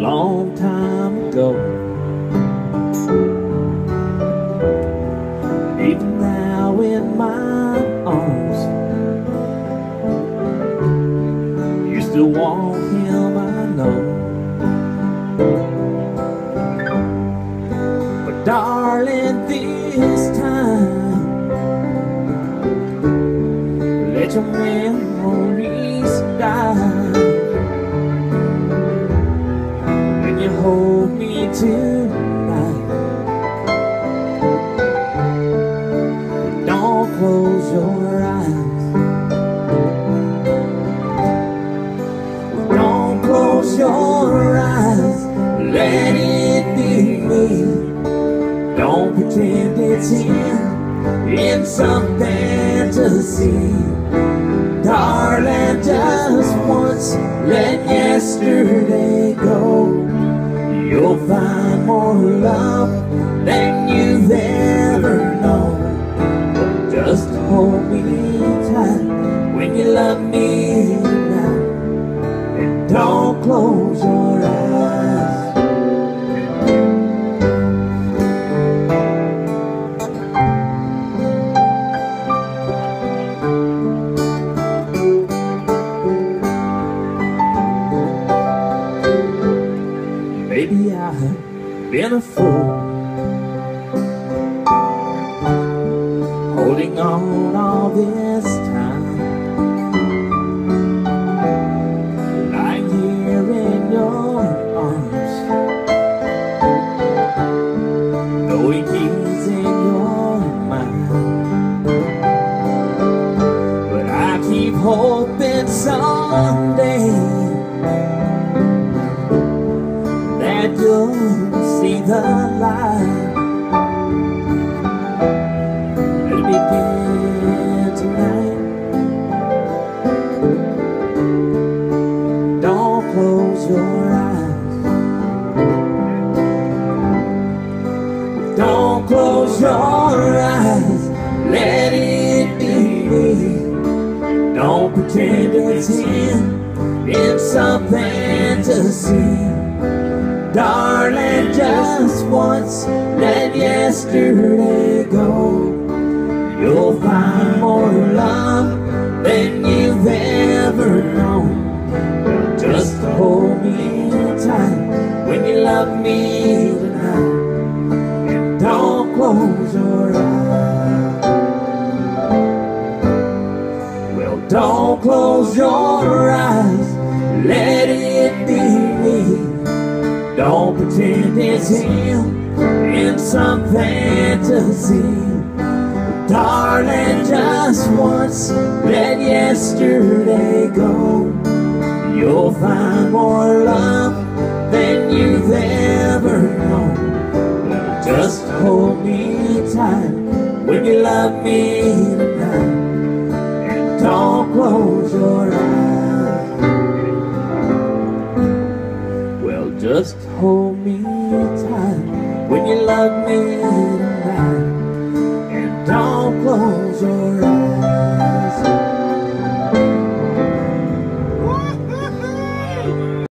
long time ago. Even now in my arms, you still want him, I know. But darling, this time, let your memories die. When you hold me tonight, don't close your eyes. Don't close your eyes, let it be me. Don't pretend it's him in some fantasy. Darling, just once, let yesterday go. You'll find more love than you've ever known. But just hold me tight when you love me now, and don't close your eyes. Maybe I've been a fool, holding on all this time, lying here in your arms, knowing he's in your mind. But I keep hoping someday that you'll see the light. Let it begin tonight. Don't close your eyes. Don't close your eyes, let it be me. Don't pretend it's him in some fantasy. Darling, just once, let yesterday go. You'll find more love than you've ever known. Just hold me tight when you love me tonight, and don't close your eyes. Well, don't close your eyes, let it be me. Don't pretend it's him in some fantasy. Darling, just once, let yesterday go. You'll find more love than you've ever known. Well, just hold me tight when you love me tonight, and don't close your eyes. Well, just hold me tight when you love me tonight, and don't close your eyes.